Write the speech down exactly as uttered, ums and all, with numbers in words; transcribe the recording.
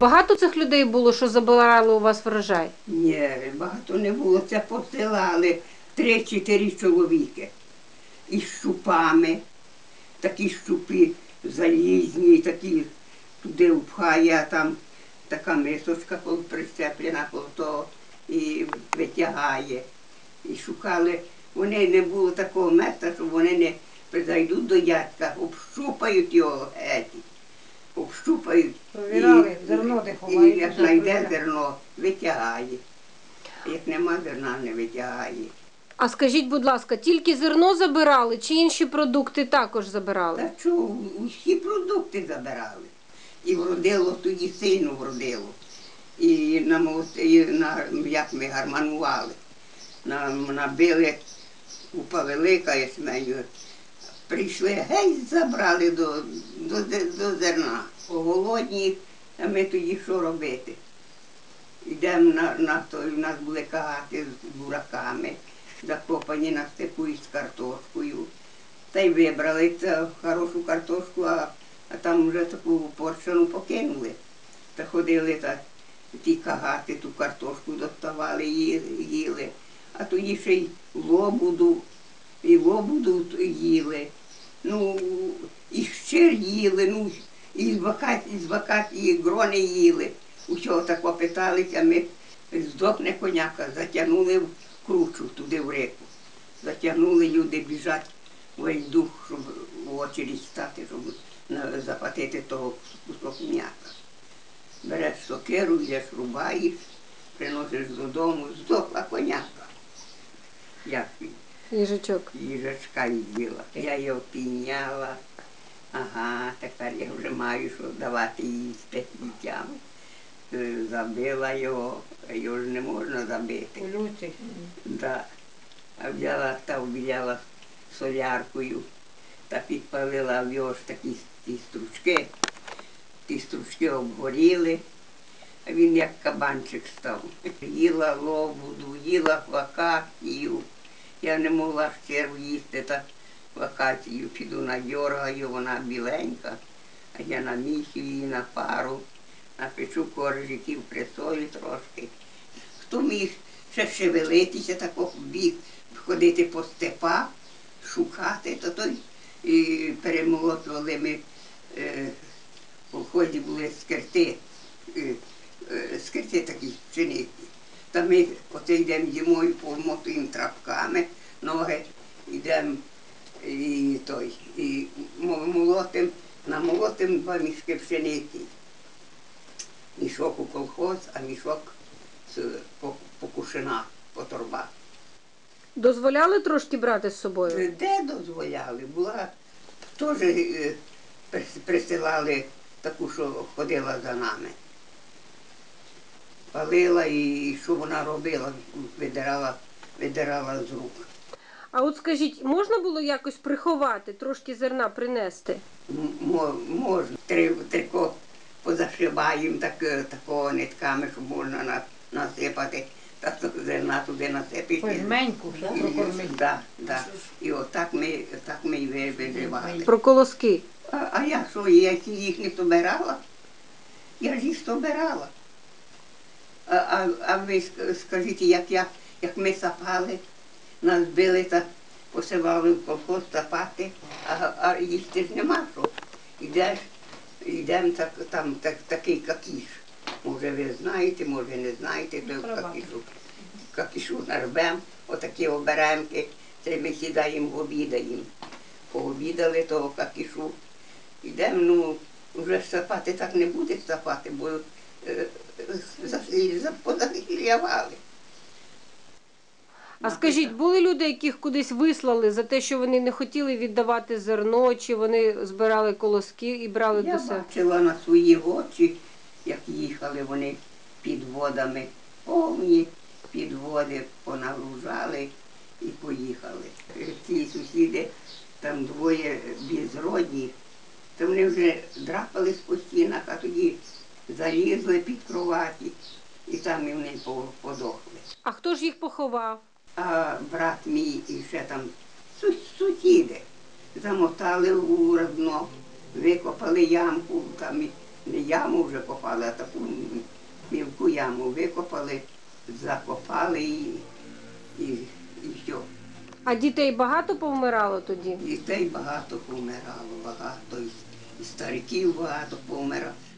Багато цих людей було, що забирали у вас врожай? Ні, багато не було. Це посилали три-чотири чоловіки. Із щупами, такі щупи залізні, такі туди впхає, а там така мисочка прищеплена коло того і витягає. І шукали, вони не було такого місця, щоб вони не прийдуть до дядька, общупають його геть. Общупають. Провірали, зерно де ховають. І як знайде зерно, витягає. Як нема зерна, не витягає. А скажіть, будь ласка, тільки зерно забирали чи інші продукти також забирали? Та чого, усі продукти забирали. І вродило тоді сильно вродило. І на, молот- і на як ми гарманували. Нам набили купа велика ячменю. Прийшли, геть забрали до, до, до зерна. Голодні, а ми тоді що робити? Йдемо на, на той, у нас були кагати з бураками, закопані на степу із картошкою. Та й вибрали цю хорошу картошку, а, а там вже таку поршану покинули. Та ходили та ті кагати, ту картошку доставали, ї- їли. А тоді ще й лобуду, і лобуду їли. Ну, і щир їли, ну, і з вакації, з вакації грони їли. Усього так опиталися, ми здохне коняка, затягнули в кручу туди в реку. Затягнули, люди біжать весь дух, щоб в очередь стати, щоб на- захватити того кусок м'яка. Береш сокиру, йдеш, рубаєш, приносиш додому, здохла коняка. Як він? Їжачок. Їжачка їла. Я його пійняла. Ага, тепер я вже маю що давати їсти дітям. Е, Забила його, а його ж не можна забити. У люті. Да. А взяла та обіляла соляркою та підпалила в його ж такі ті стручки. Ті стручки обгоріли, а він як кабанчик став. Їла лобуду, їла вакацію. Я не могла щеру їсти, та вакацію піду надьоргаю, вона біленька, а я намісю її на пару, напечу коржиків, присолю трошки. Хто міг ще шевелитися, тако біг, ходити по степах, шукати, то той і перемолотували ми, е, в колхозі були скирти, е, е, скирти такі пшениці. Та ми оце йдемо зимою, помотуємо трапками ноги, йдемо і той, і молотим, намолотим два мішки пшениці. Мішок у колхоз, а мішок з, по, по кушинах, по торбах. Дозволяли трошки брати з собою? Де дозволяли? Була, теж е, прис- присилали таку, що ходила за нами. Палила і що вона робила, видирала, видирала з рук. А от скажіть, можна було якось приховати, трошки зерна принести? М- мо- Можна. Три, трико позашиваємо так, е, такого нитками, щоб можна на, насипати. Та то зерна туди насипати. Пельменьку, щоб прокормити. Да, да. І отак ми, так ми й ви- виживали. Про колоски. А, а я що, я їх не собирала? Я ж їх собирала. А, а, а ви ск- скажіть, як, я, як ми сапали, нас били та посилали в колхоз сапати, а, а їсти ж нема що. Ідеш, йдемо так, там так, такий какіш. Може ви знаєте, може не знаєте, то какішу. Какішу нарвемо, отакі оберемки, це ми сідаємо, обідаємо. Пообідали того какішу. Йдемо, ну, вже сапати так не буде сапати, бо е, за- за- позахилявали. А скажіть, були люди, яких кудись вислали за те, що вони не хотіли віддавати зерно, чи вони збирали колоски і брали Я до себе? бачила на свої очі, як їхали вони підводами, повні підводи понагружали і поїхали. Ті сусіди, там двоє безродні, то вони вже драпались по стінах, а тоді залізли під кроваті, і там і вони по- подохли. А хто ж їх поховав? А брат мій і ще там су- сусіди замотали у равно, викопали ямку там і не яму вже копали, а таку мілку яму викопали, закопали і, і, і все. А дітей багато повмирало тоді? Дітей багато помирало, багато, і, і стариків багато помирало.